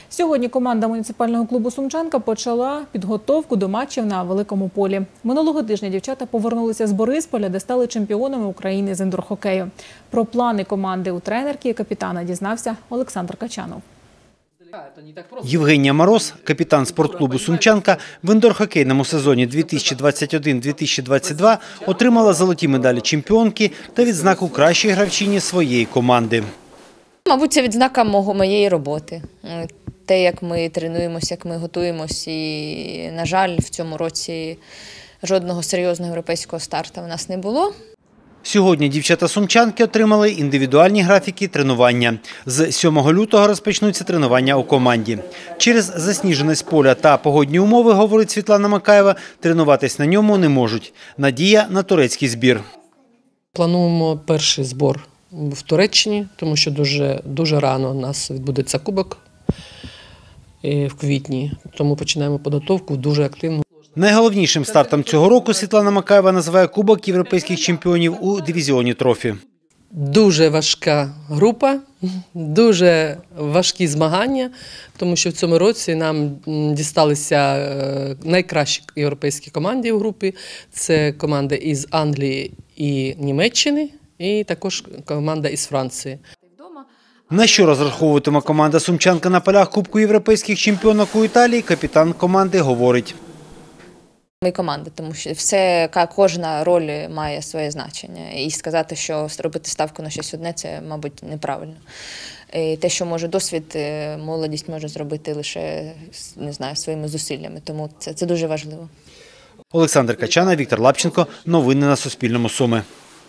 Сьогодні команда муніципального клубу «Сумчанка» почала підготовку до матчів на Великому полі. Минулого тижня дівчата повернулися з Борисполя, де стали чемпіонами України з індор-хокею. Про плани команди у тренерки і капітана дізнався Олександр Качанов. Євгенія Мороз, капітан спортклубу «Сумчанка», в індор-хокейному сезоні 2021-2022 отримала золоті медалі чемпіонки та відзнаку кращої гравчині своєї команди. Мабуть, це відзнака моєї роботи. Те, як ми тренуємося, як ми готуємося. І, на жаль, в цьому році жодного серйозного європейського старту в нас не було. Сьогодні дівчата-сумчанки отримали індивідуальні графіки тренування. З 7 лютого розпочнуться тренування у команді. Через засніженість поля та погодні умови, говорить Світлана Макаєва, тренуватись на ньому не можуть. Надія на турецький збір. Плануємо перший збір в Туреччині, тому що дуже рано у нас відбудеться кубок в квітні. Тому починаємо підготовку дуже активно. Найголовнішим стартом цього року Світлана Макаєва називає Кубок європейських чемпіонів у дивізіоні «Трофі». Дуже важка група, дуже важкі змагання, тому що в цьому році нам дісталися найкращі європейські команди в групі. Це команда із Англії і Німеччини, і також команда із Франції. На що розраховуватиме команда «Сумчанка» на полях Кубку європейських чемпіонок у Італії, капітан команди говорить. Ми команда, тому що кожна роль має своє значення. І сказати, що робити ставку на щось одне – це, мабуть, неправильно. І те, що може досвід, молодість може зробити лише, не знаю, своїми зусиллями. Тому це дуже важливо. Олександр Качанов, Віктор Лапченко. Новини на Суспільному. Суми.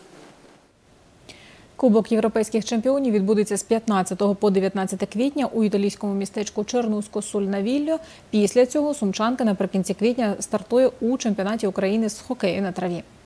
Кубок європейських чемпіонів відбудеться з 15 по 19 квітня у італійському містечку Чернуско-суль-Навілльо. Після цього «Сумчанка» наприкінці квітня стартує у чемпіонаті України з хокею на траві.